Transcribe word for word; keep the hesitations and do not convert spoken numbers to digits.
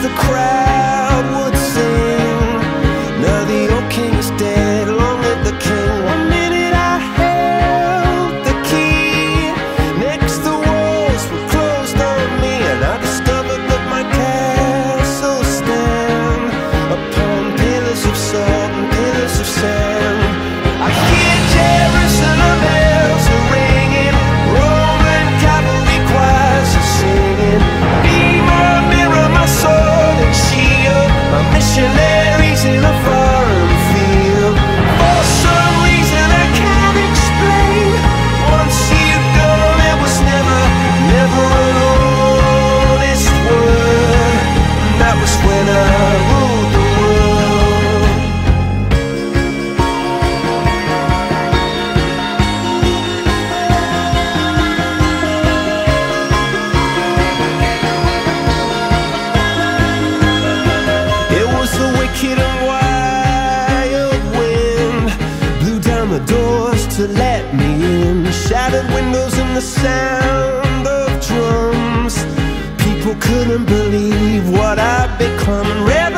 the crowd would sing. Now the old king is dead, long live the king. One minute I held the key, next the walls were closed on me, and I discovered that my castle stand upon pillars of salt and pillars of sand. I hear Jerusalem bells are ringing, Roman cavalry choirs are singing. Be my mirror, my sword and shield, my missionaries in a foreign field. For some reason I can't explain, once you've gone it was never, never an honest word. And that was when I ruled the world. It was the wicked and wild wind, blew down the doors to let me in, shattered windows and the sound of drums. People couldn't believe what I'd become, and red